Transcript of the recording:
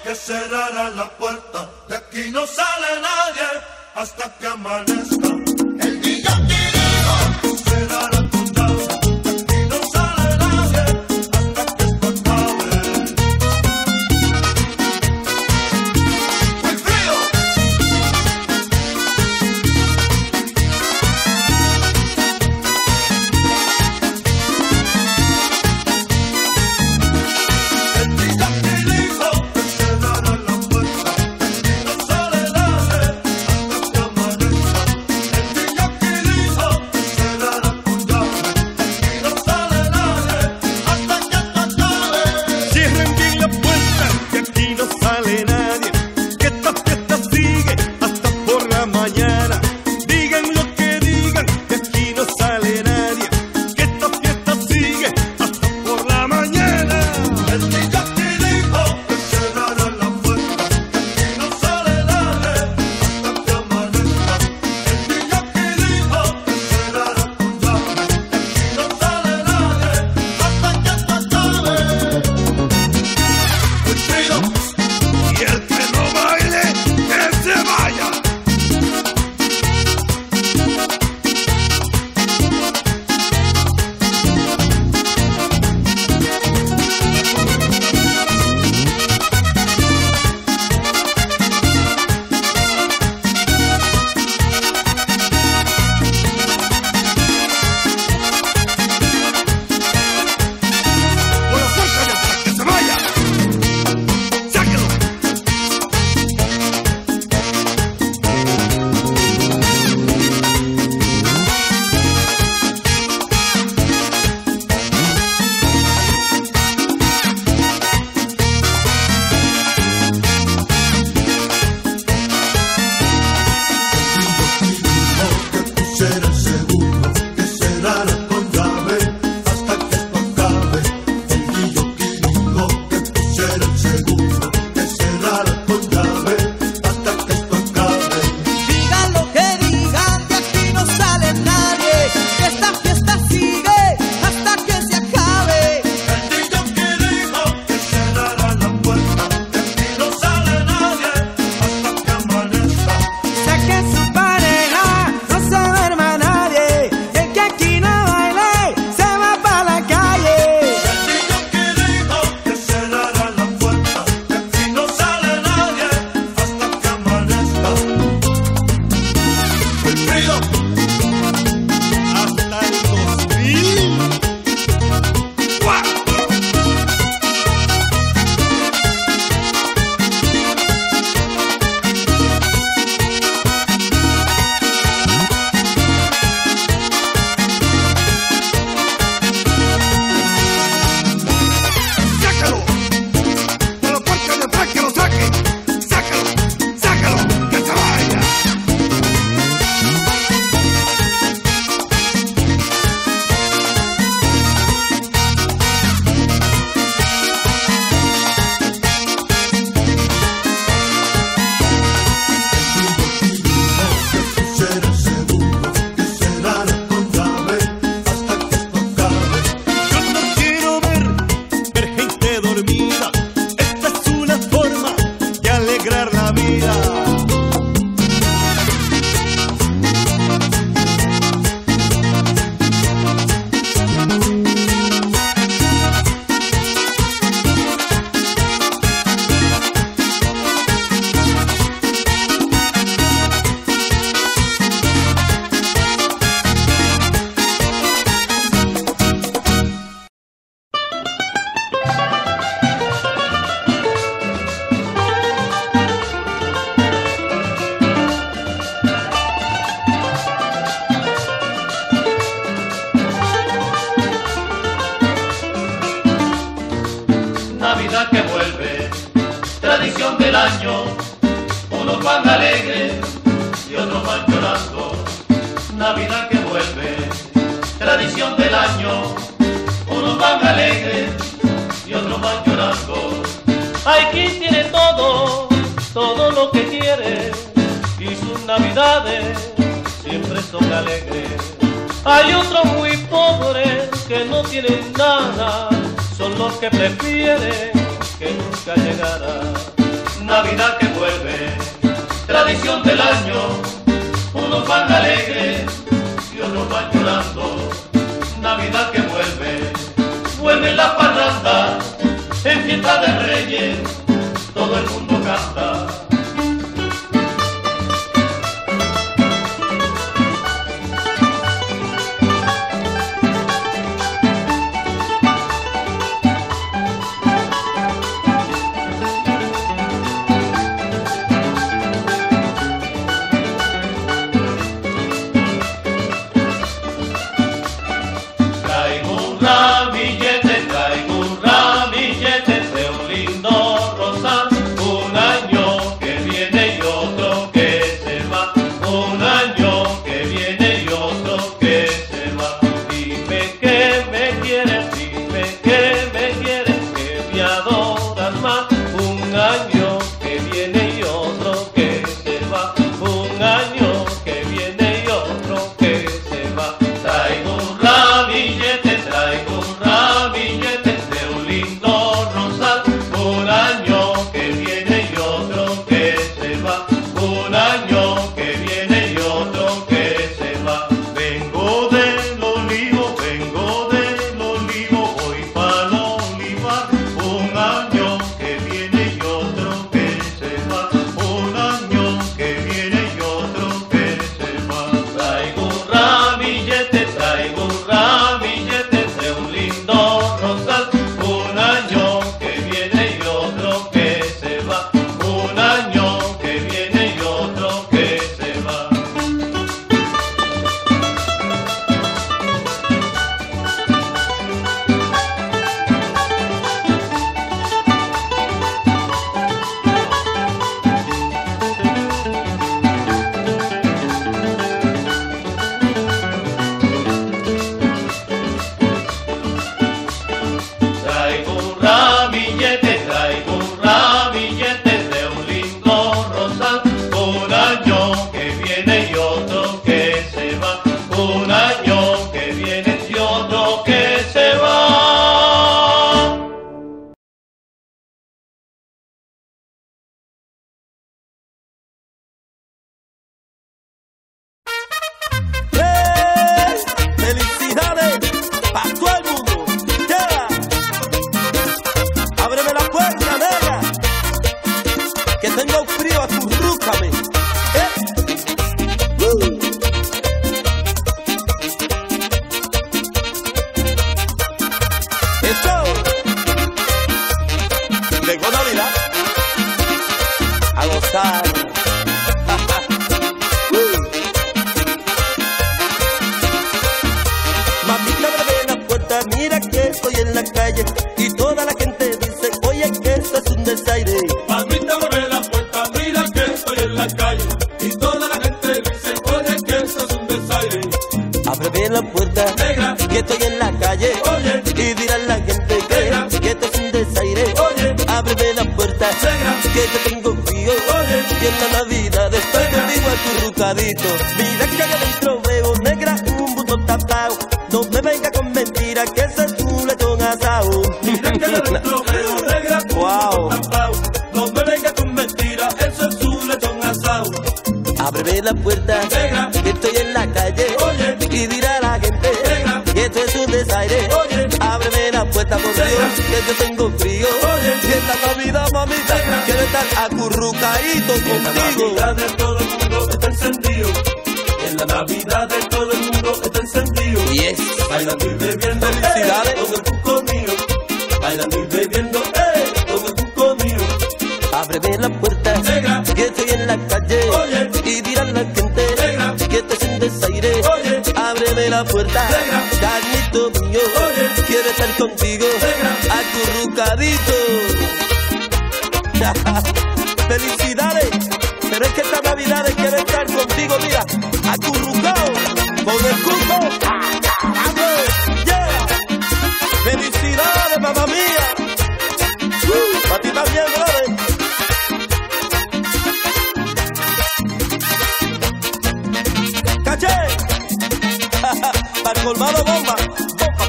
que cerrara la puerta. De aquí no sale nadie hasta que amanezca. El DJ dijo, cerrara tu llave. De aquí no sale nadie hasta que esto acabe. Muy frío. Navidad que vuelve, tradición del año, unos van alegres y otros van llorando. Navidad que vuelve, tradición del año, unos van alegres y otros van llorando. Hay quien tiene todo, todo lo que quiere, y sus navidades siempre son alegres. Hay otros muy pobres que no tienen nada, son los que prefieren que nunca llegara Navidad que vuelve, tradición del año, unos van alegres y otros van llorando. Navidad que vuelve, vuelve la parranda, en fiesta de Reyes, todo el mundo canta. Traigo un ramillete de un lindo rosal, un año que viene y otro que se va, un año que viene y otro que se va. Dime que me quieres, que me adoras más, un año que viene y otro que se va, un año que viene y otro que se va. Traigo un ramillete de un lindo rosal, un año que viene y otro que se va, un año que viene y otro que se va. Vengo del olivo, voy para el olivar, un año que viene y otro que se va, un año que viene y otro que se va. Traigo un ramillete de un lindo rosal, un año que viene y otro que se va, un año que viene y otro que se va. Traigo un ramillete de un lindo rosal, un año que viene y otro que se va, un año que viene y otro que se va. ¡Felicidades para todo el mundo! ¡Yeah! ¡Ábreme la puerta, negra! Que tengo frío, acurrúcame. ¡Eso! Llegó Navidad a gozar. Mamita, abre la puerta, mira que estoy en la calle y toda la gente dice, oye, que esto es un desaire. Mamita, abre la puerta, mira que estoy en la calle y toda la gente dice, oye, que esto es un desaire. Ábreme la puerta, Negra, que estoy en la calle, oye, y dirán la gente Negra, que esto es un desaire. oye, Ábreme la puerta, Negra, que yo tengo frío, oye, y en la Navidad estoy Negra, contigo acurrucadito. Mira que allá adentro veo, negra, un botón tapado. No me venga con mentiras, que ese es un lechón asado. mira que adentro veo, negra, Wow. tapao. No me venga con mentiras, eso es un lechón asado. Ábreme la puerta, Negra, que estoy en la calle, oye, y dirá la gente Negra, que esto es un desaire. oye, Ábreme la puerta, por Negra, Dios, que yo tengo frío. oye, Y en la Navidad, mamita, Negra, quiero estar acurrucadito en la contigo. Navidad de todo el mundo está encendido. En la Navidad de todo el mundo está encendido. Yes. Bailando y bebiendo, Felicidades. con el cuco mío. Bailando y bebiendo, con el cuco mío. Ábreme la puerta, Negra, que estoy en la calle, oye, y dirán la gente Negra, que esto es un desaire. oye, Ábreme la puerta, Negra, carnito mío, oye, quiero estar contigo, Negra, acurrucadito. Felicidades, pero es que esta Navidad quiero estar contigo, mira, acurrucado, con el cuco. ¡Vamos! ¡Yeah! Felicidades, mamá mía. Para ti también, brother. ¡Caché! Para colmado,